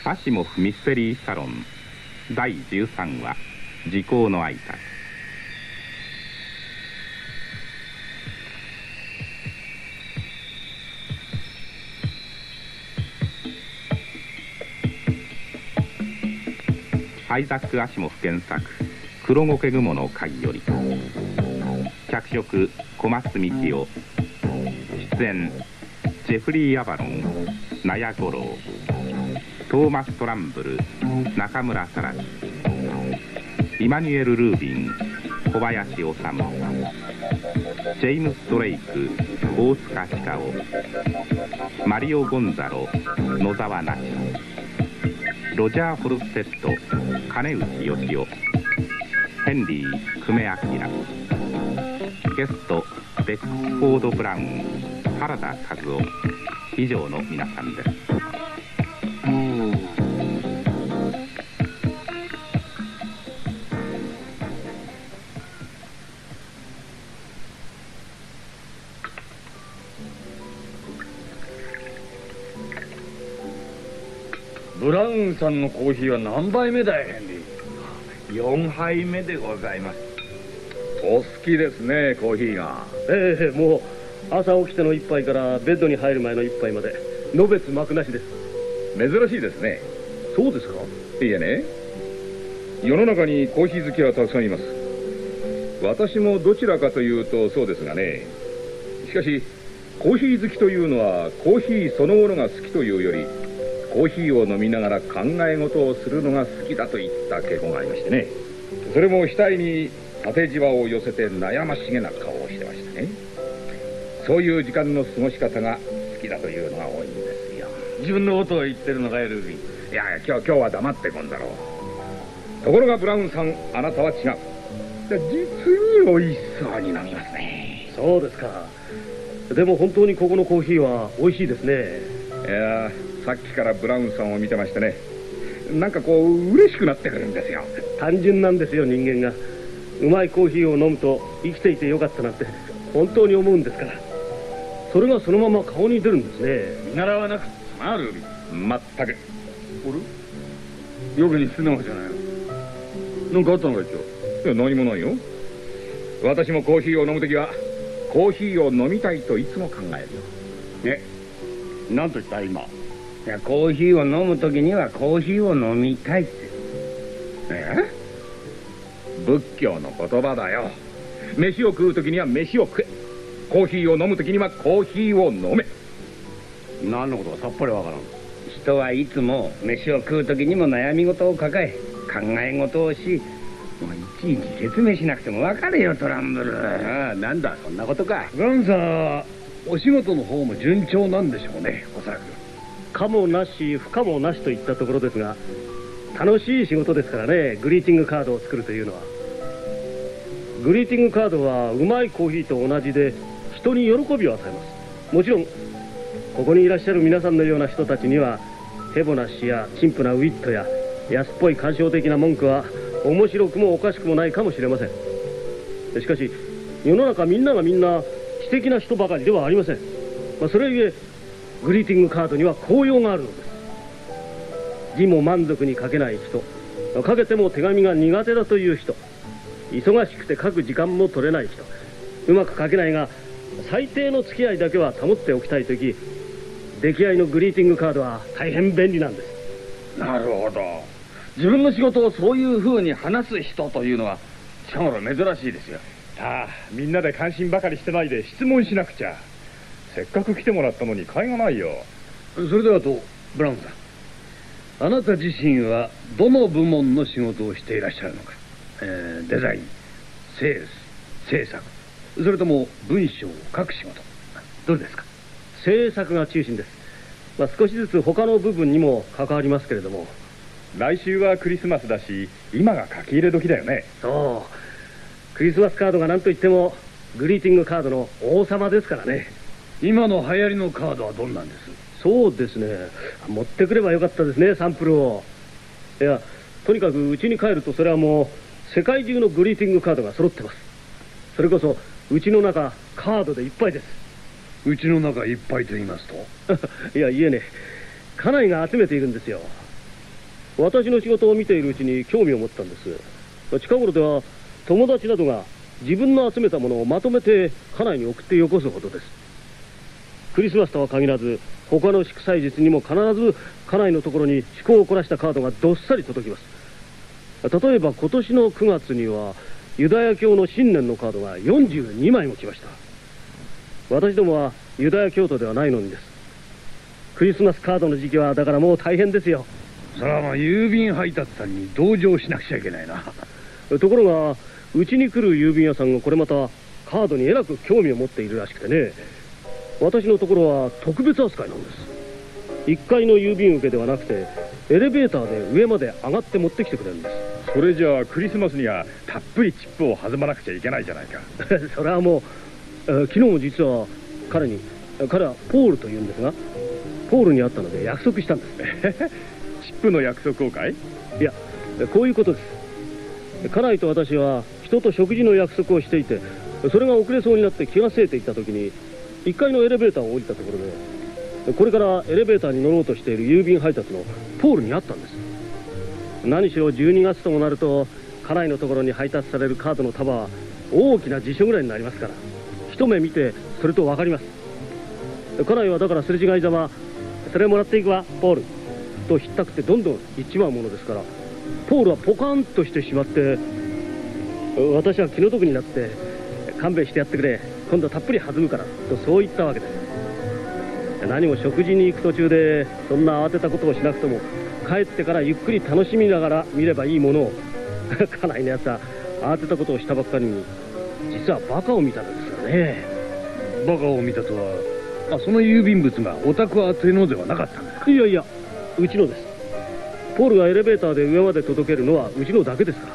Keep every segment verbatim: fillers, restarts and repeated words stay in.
アシモフミステリーサロンだいじゅうさんわ時効の挨拶。アイザック・アシモフ原作「黒苔雲の会」より、脚色小松幹夫、出演ジェフリー・アバロン、納屋五郎、トーマス・トランブル、中村沙羅、イマニュエル・ルービン、小林修、ジェームス・ドレイク、大塚親夫、マリオ・ゴンザロ、野沢那智、ロジャー・フォルステッド、金内義雄、ヘンリー・久米明、ゲストベックスフォード・ブラウン、原田和夫、以上の皆さんです。 ブラウンさんのコーヒーは何杯目だい、ヘンリー？ よんはいめでございます。 お好きですね、コーヒーが。 ええ、もう朝起きての一杯からベッドに入る前の一杯までのべつ幕なしです。 珍しいですね。 そうですか？ いえね、世の中にコーヒー好きはたくさんいます。私もどちらかというとそうですがね。しかしコーヒー好きというのはコーヒーそのものが好きというより、コーヒーを飲みながら考え事をするのが好きだといった傾向がありましてね。それも額に縦じわを寄せて悩ましげな顔をしてましたね。そういう時間の過ごし方が好きだというのが多いんですよ。 自分のことを言ってるのかい、ルービン？ いや今日今日は黙ってこんだろう。ところがブラウンさん、あなたは違う。実に美味しそうに飲みますね。 そうですか。でも本当にここのコーヒーは美味しいですね。 いやさっきからブラウンさんを見てましてね、なんかこう嬉しくなってくるんですよ。 単純なんですよ、人間が。うまいコーヒーを飲むと生きていてよかったなんて本当に思うんですから。それがそのまま顔に出るんですね。 見習わなくてな、ルービン。 まったく。 俺よくに素直じゃないの。なんかあったのか、一応？ いや何もないよ。私もコーヒーを飲むときはコーヒーを飲みたいといつも考えるよ。 え、なんと言った今？ いや、コーヒーを飲むときにはコーヒーを飲みたいって。 え？仏教の言葉だよ。飯を食うときには飯を食え、コーヒーを飲むときにはコーヒーを飲め。 何のことかさっぱりわからん。 人はいつも飯を食うときにも悩み事を抱え、考え事をし、もういちいち説明しなくても分かるよ、トランブル。 ああ、なんだそんなことか。 ブラウンさんはお仕事の方も順調なんでしょうね、おそらく。 可もなし不可もなしといったところですが、楽しい仕事ですからね、グリーティングカードを作るというのは。グリーティングカードはうまいコーヒーと同じで人に喜びを与えます。もちろんここにいらっしゃる皆さんのような人たちにはヘボな詩や陳腐なウィットや安っぽい感傷的な文句は面白くもおかしくもないかもしれません。しかし世の中みんながみんな知的な人ばかりではありません。まあ、それゆえグリーティングカードには効用があるのです。字も満足に書けない人、書けても手紙が苦手だという人、忙しくて書く時間も取れない人、うまく書けないが最低の付き合いだけは保っておきたいとき、出来合いのグリーティングカードは大変便利なんです。 なるほど。自分の仕事をそういうふうに話す人というのは近頃珍しいですよ。 ああ、みんなで関心ばかりしてないで質問しなくちゃ。せっかく来てもらったのに甲斐がないよ。 それではと、ブラウンさん、あなた自身はどの部門の仕事をしていらっしゃるのか。えー、デザイン、セールス、制作、それとも文章を書く仕事、どれですか？ 制作が中心です。まあ、少しずつ他の部分にも関わりますけれども。 来週はクリスマスだし、今が書き入れ時だよね。 そう、クリスマスカードが何といってもグリーティングカードの王様ですからね。 今の流行りのカードはどんなんです？ そうですね、持ってくればよかったですね、サンプルを。いや、とにかくうちに帰るとそれはもう世界中のグリーティングカードが揃ってます。それこそうちの中カードでいっぱいです。 うちの中いっぱいと言いますと？ いや、いえね、家内が集めているんですよ。 私の仕事を見ているうちに興味を持ったんです。近頃では友達などが自分の集めたものをまとめて家内に送ってよこすほどです。クリスマスとは限らず他の祝祭日にも必ず家内のところに趣向を凝らしたカードがどっさり届きます。例えば今年のくがつにはユダヤ教の新年のカードがよんじゅうにまいも来ました。私どもはユダヤ教徒ではないのにです。クリスマスカードの時期はだからもう大変ですよ。 それはまあ郵便配達さんに同情しなくちゃいけないな。 ところがうちに来る郵便屋さんがこれまたカードにえらく興味を持っているらしくてね、私のところは特別扱いなんです。いっかいの郵便受けではなくてエレベーターで上まで上がって持ってきてくれるんです。 それじゃあクリスマスにはたっぷりチップを弾まなくちゃいけないじゃないか。 それはもう、えー昨日も実は彼に彼はポールというんですが、ポールに会ったので約束したんです。 チップの約束をかい？ いや、こういうことです。家内と私は人と食事の約束をしていて、それが遅れそうになって気がせいていた時にいっかいのエレベーターを降りたところで、これからエレベーターに乗ろうとしている郵便配達のポールに会ったんです。何しろじゅうにがつともなると家内のところに配達されるカードの束は大きな辞書ぐらいになりますから、一目見てそれと分かります。家内はだからすれ違いざま「それもらっていくわポール」とひったくってどんどん行っちまうものですから、ポールはポカンとしてしまって、私は気の毒になって「勘弁してやってくれ、今度たっぷり弾むから」とそう言ったわけです。何も食事に行く途中でそんな慌てたことをしなくとも帰ってからゆっくり楽しみながら見ればいいものを家内のやつは慌てたことをしたばっかりに実はバカを見たのですよね。 バカを見たとは、あ、その郵便物がお宅宛てのではなかったんですか？ いやいや、うちのです。ポールがエレベーターで上まで届けるのはうちのだけですから。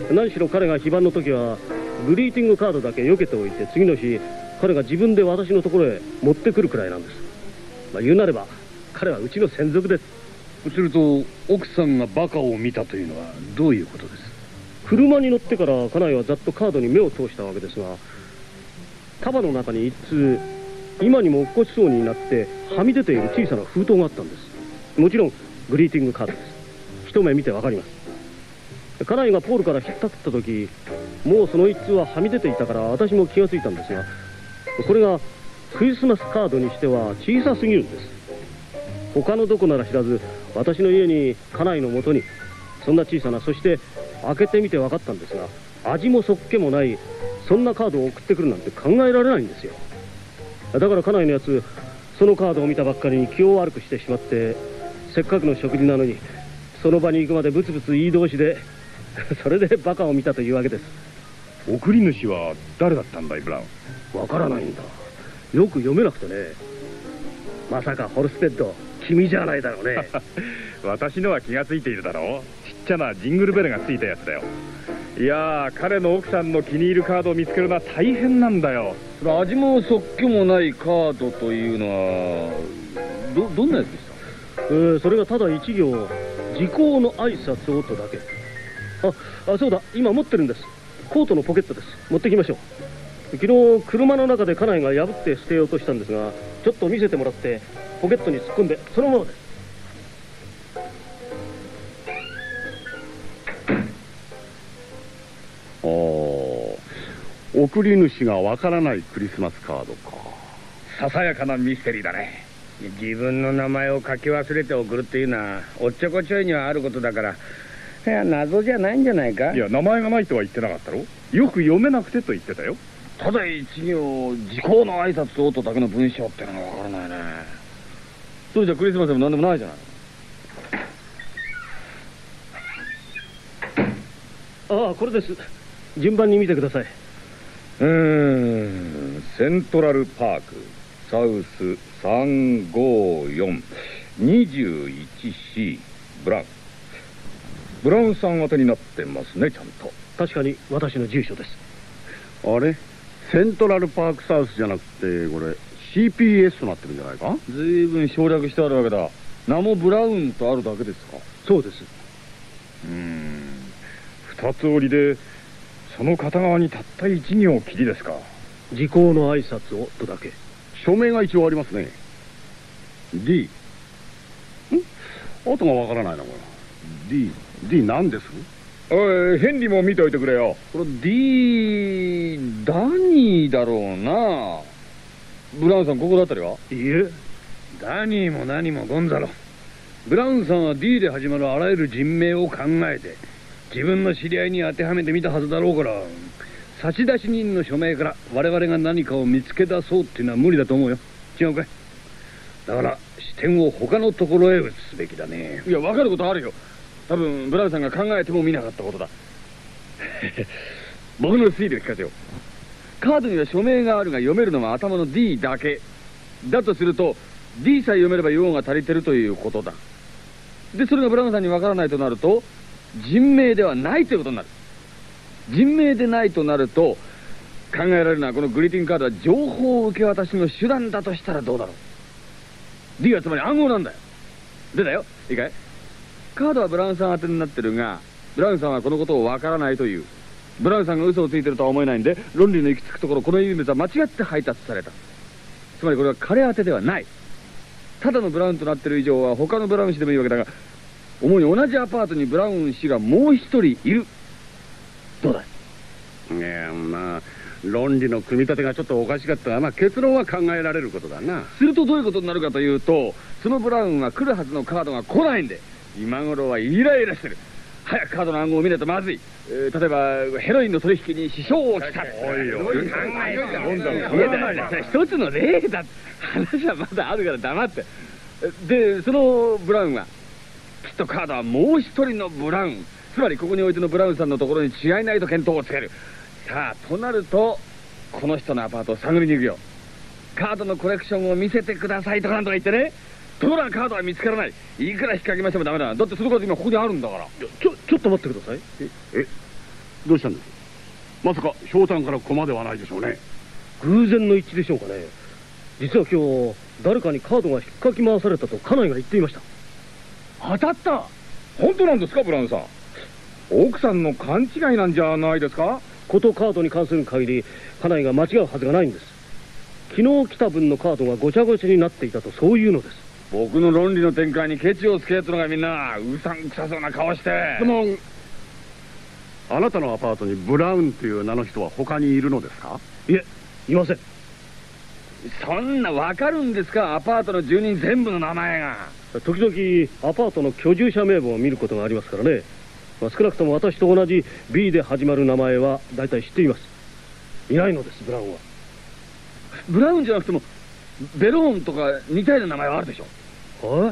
何しろ彼が非番の時はグリーティングカードだけ避けておいて、次の日彼が自分で私のところへ持ってくるくらいなんです。まあ、言うなれば彼はうちの専属です。 すると奥さんがバカを見たというのはどういうことです？ 車に乗ってから家内はざっとカードに目を通したわけですが、束の中に一通今にも落っこちそうになってはみ出ている小さな封筒があったんです。もちろんグリーティングカードです。一目見てわかります。家内がポールからひったくった時、もうその一通ははみ出ていたから私も気がついたんですが、これがクリスマスカードにしては小さすぎるんです。他のどこなら知らず私の家に家内のもとにそんな小さな、そして開けてみて分かったんですが味もそっけもないそんなカードを送ってくるなんて考えられないんですよ。だから家内のやつそのカードを見たばっかりに気を悪くしてしまって、せっかくの食事なのにその場に行くまでブツブツ言い通しでそれでバカを見たというわけです。 送り主は誰だったんだいブラウン？ わからないんだ。よく読めなくてね。まさかホルステッド君じゃないだろうね。 私のは気がついているだろう。ちっちゃなジングルベルがついたやつだよ。いやー、彼の奥さんの気に入るカードを見つけるのは大変なんだよ。 それ味もそっけもないカードというのはどどんなやつでした？ えー、それがただ一行時効の挨拶をとだけ。ああ、そうだ、今持ってるんです。コートのポケットです。持ってきましょう。昨日車の中で家内が破って捨てようとしたんですが、ちょっと見せてもらってポケットに突っ込んでそのままです。 ああ、送り主がわからないクリスマスカードか。 ささやかなミステリーだね。 自分の名前を書き忘れて送るっていうのはおっちょこちょいにはあることだから、いや謎じゃないんじゃないか。 いや、名前がないとは言ってなかったろ。よく読めなくてと言ってたよ。 ただ一行時効の挨拶をとだけの文章ってのがわからないね。それじゃクリスマスでも何でもないじゃない。 ああ、これです。順番に見てください。 うーん、セントラルパークサウスさんごよん にじゅういちシー ブラウン。ブラウンさん宛てになってますね、ちゃんと。 確かに私の住所です。 あれ、セントラルパークサウスじゃなくてこれ シーピーエス となってるんじゃないか？ ずいぶん省略してあるわけだ。名もブラウンとあるだけですか？ そうです。 うーん、二つ折りでその片側にたった一行きりですか。 時効の挨拶をとだけ。 署名が一応ありますね。 D。 ん、 後がわからないな、これ。D、D 何です？ おい、ヘンリーも見ておいてくれよ。 これ D、ダニーだろうな。ブラウンさん、ここだったりはいいえ。 ダニーも何もゴンザロ。ブラウンさんは D で始まるあらゆる人名を考えて自分の知り合いに当てはめてみたはずだろうから、差出人の署名から我々が何かを見つけ出そうっていうのは無理だと思うよ。違うかい？だから視点を他のところへ移すべきだね。 いや、分かることあるよ。多分ブラウンさんが考えても見なかったことだ。僕の推理で聞かせよう。カードには署名があるが読めるのは頭の D だけだとすると D さえ読めれば用が足りてるということだ。でそれがブラウンさんに分からないとなると人名ではないということになる。人名でないとなると考えられるのはこのグリーティングカードは情報受け渡しの手段だとしたらどうだろう。 D はつまり暗号なんだよ。でだよ、いいかい？カードはブラウンさん宛てになってるがブラウンさんはこのことを分からないという。ブラウンさんが嘘をついてるとは思えないんで論理の行き着くところこの郵便物は間違って配達された。つまりこれは彼宛てではない。ただのブラウンとなってる以上は他のブラウン氏でもいいわけだが主に同じアパートにブラウン氏がもう一人いる。どうだい？ いや、まあ論理の組み立てがちょっとおかしかったが、まあ結論は考えられることだな。 するとどういうことになるかというとそのブラウンは来るはずのカードが来ないんで今頃はイライラしてる。早くカードの暗号を見ないとまずい。えー、例えばヘロインの取引に支障をきた。おいよ、一つの例だ。話はまだあるから黙って。でそのブラウンはきっとカードはもう一人のブラウン、つまりここにおいてのブラウンさんのところに違いないと見当をつける。さあとなるとこの人のアパートを探りに行くよ。カードのコレクションを見せてくださいとかなんとか言ってね。ところがカードは見つからない。いくら引っ掛けましてもダメだ。だってそのカード今ここにあるんだから。 ちょちょっと待ってください。 ええどうしたんです？まさかひょうたんから駒ではないでしょうね。 偶然の一致でしょうかね。実は今日誰かにカードが引っかき回されたと家内が言っていました。 当たった。 本当なんですか、ブラウンさん？奥さんの勘違いなんじゃないですか？ ことカードに関する限り家内が間違うはずがないんです。昨日来た分のカードがごちゃごちゃになっていたとそういうのです。 僕の論理の展開にケチをつけやつのがみんなうさんくさそうな顔して。 でもあなたのアパートにブラウンという名の人は他にいるのですか？ いえ、いません。 そんなわかるんですか？アパートの住人全部の名前が。 時々アパートの居住者名簿を見ることがありますからね。まあ、少なくとも私と同じ B で始まる名前は大体知っています。いないのです、ブラウンは。 ブラウンじゃなくてもベローンとか似たような名前はあるでしょ。 はい、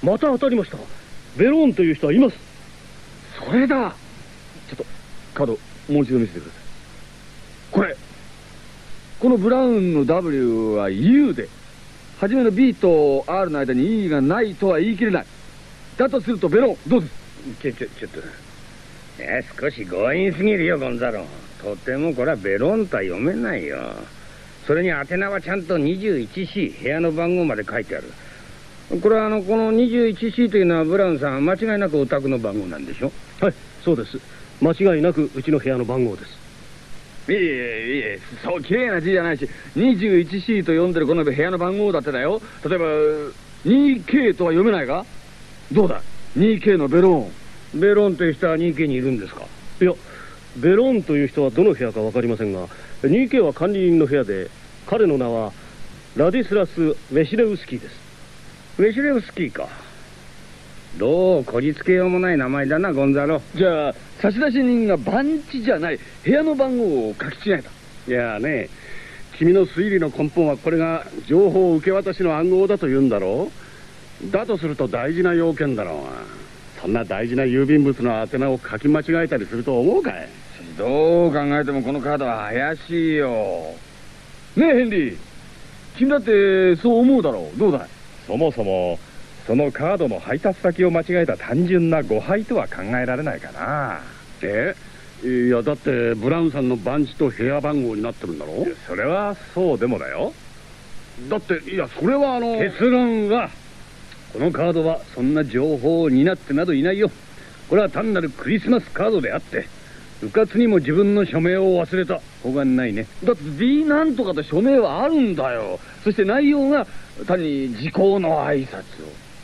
また当たりました。ベローンという人はいます。 それだ。ちょっとカードもう一度見せてください。これこのブラウンの W は U で初めの B と R の間に E がないとは言い切れない。だとするとベローンどうです？ ちょちょちょっといや少し強引すぎるよゴンザロ。とてもこれはベロンとは読めないよ。それに宛名はちゃんと にじゅういちシー 部屋の番号まで書いてある。これはあのこの にじゅういちシー というのはブラウンさん間違いなくお宅の番号なんでしょ？ はい、そうです。間違いなくうちの部屋の番号です。 いえいえいえ、そう綺麗な字じゃないし にじゅういちシー と読んでるこの部屋の番号だってだよ。例えば にケー とは読めないか？どうだ にケー のベローン。 ベロンという人は にケー にいるんですか？ いや、ベロンという人はどの部屋か分かりませんが にケー は管理人の部屋で彼の名はラディスラス・ウェシレウスキーです。 ウェシレウスキーか。どうこじつけようもない名前だなゴンザロ。 じゃあ差出人が番地じゃない部屋の番号を書き違えた。 いやね、君の推理の根本はこれが情報受け渡しの暗号だと言うんだろう。だとすると大事な要件だろうが、そんな大事な郵便物の宛名を書き間違えたりすると思うかい？ どう考えてもこのカードは怪しいよ。ねえヘンリー、君だってそう思うだろう。どうだい？ そもそもそのカードの配達先を間違えた単純な誤配とは考えられないかな。 え？いやだってブラウンさんの番地と部屋番号になってるんだろう。 それはそうでもだよ。 だっていやそれはあの結論はこのカードはそんな情報を担ってなどいないよ。これは単なるクリスマスカードであってうかつにも自分の署名を忘れた他がないね。 だって D なんとかと署名はあるんだよ。そして内容が単に時効の挨拶を。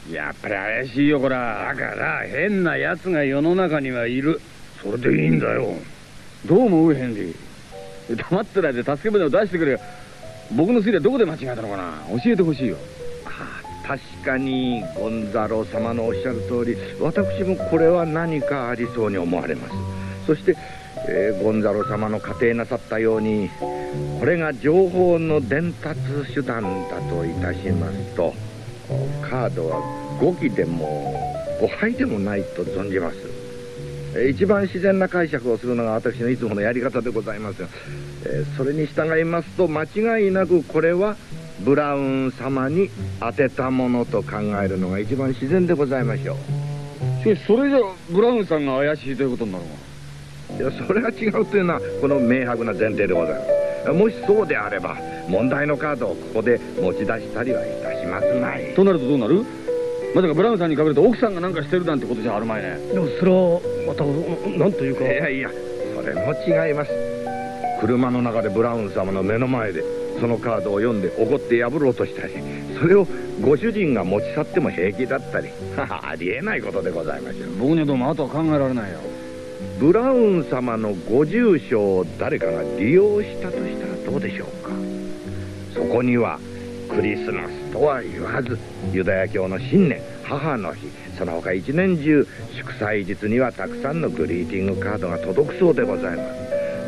やっぱり怪しいよこら。 だから変な奴が世の中にはいる。それでいいんだよ。 どう思うヘンリー。黙ってないで助け舟を出してくれよ。僕の推理はどこで間違えたのかな、教えてほしいよ。 確かにゴンザロ様のおっしゃる通り、私もこれは何かありそうに思われます。そして、えー、ゴンザロ様の仮定なさったように、これが情報の伝達手段だといたしますと、カードはごきでもごはいでもないと存じます。一番自然な解釈をするのが私のいつものやり方でございますが、えー、それに従いますと間違いなくこれはブラウン様に当てたものと考えるのが一番自然でございましょう。 しかしそれじゃブラウンさんが怪しいということになるのか。いや、それが違うというのはこの明白な前提でございます。もしそうであれば問題のカードをここで持ち出したりはいたしますまい。 となるとどうなる。まさかブラウンさんにかけると奥さんが何かしてるなんてことじゃあるまいね。 でもそれはまた何というか。 いやいや、それも違います。車の中でブラウン様の目の前でそのカードを読んで怒って破ろうとしたり、それをご主人が持ち去っても平気だったりありえないことでございましょう。 僕にはどうもあとは考えられないよ。 ブラウン様のご住所を誰かが利用したとしたらどうでしょうか。そこにはクリスマスとは言わずユダヤ教の新年、母の日、その他一年中祝祭日にはたくさんのグリーティングカードが届くそうでございます。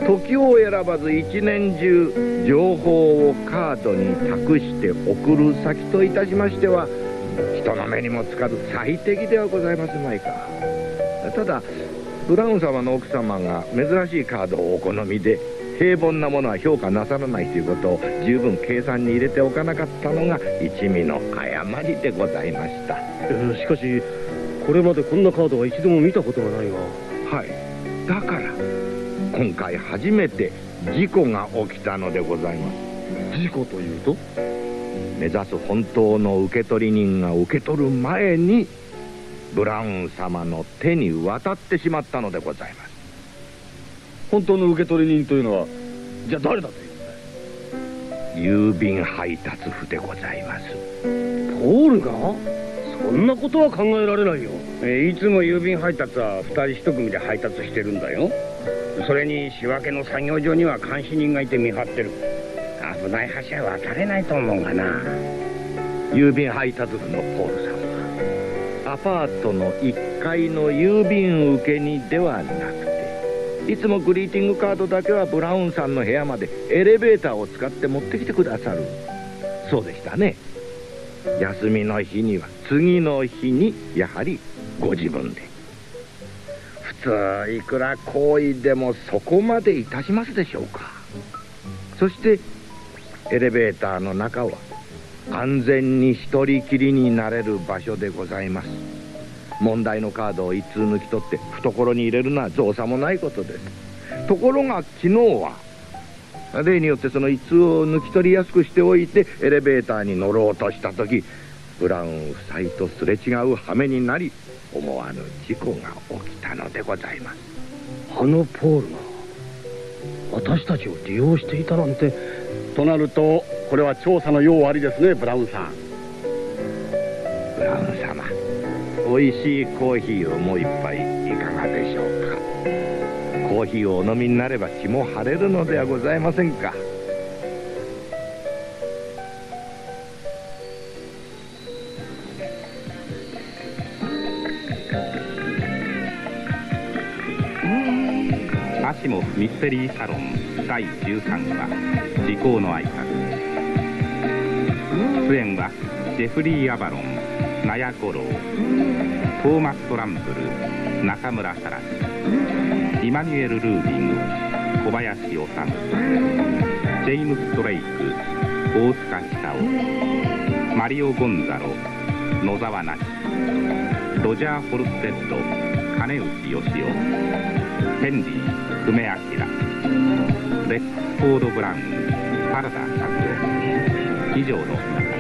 時を選ばず一年中情報をカードに託して送る先といたしましては人の目にもつかず最適ではございますまいか。ただブラウン様の奥様が珍しいカードをお好みで平凡なものは評価なさらないということを十分計算に入れておかなかったのが一味の誤りでございました。 しかしこれまでこんなカードは一度も見たことがないが。 はい、だから今回初めて事故が起きたのでございます。 事故というと、 目指す本当の受け取り人が受け取る前にブラウン様の手に渡ってしまったのでございます。 本当の受け取り人というのはじゃあ誰だとい郵うんだい。 便配達夫でございます。 ポールが？そんなことは考えられないよ。 えいつも郵便配達はふたりひと組で配達してるんだよ。それに仕分けの作業所には監視人がいて見張ってる。危ない橋は渡れないと思うがな。 郵便配達夫のポールさんはアパートのいっかいの郵便受けにではなくて、いつもグリーティングカードだけはブラウンさんの部屋までエレベーターを使って持ってきてくださるそうでしたね。休みの日には次の日にやはりご自分で。普通いくら行為でもそこまでいたしますでしょうか。そしてエレベーターの中は安全に一人きりになれる場所でございます。問題のカードを一通抜き取って懐に入れるのは造作もないことです。ところが昨日は例によってその一通を抜き取りやすくしておいてエレベーターに乗ろうとした時、ブラウン夫妻とすれ違う羽目になり思わぬ事故が起きたのでございます。 あのポールが私たちを利用していたなんて。 となるとこれは調査の用ありですね、ブラウンさん。 ブラウン様、美味しいコーヒーをもう一杯いかがでしょうか。コーヒーをお飲みになれば気も晴れるのではございませんか。 アシモフミステリーサロンだいじゅうさんわ時効の挨拶。出演はジェフリー・アバロン、ナヤ・ゴロー、トーマス・トランブル、中村サラス、イマニュエル・ルービン、小林修、ジェイムス・ドレイク、大塚久夫、マリオ・ゴンザロ、野沢那智、ロジャー・ホルステッド、金内義雄、ヘンリー久米明、レックスフォード・ブラウン、原田作夫、以上の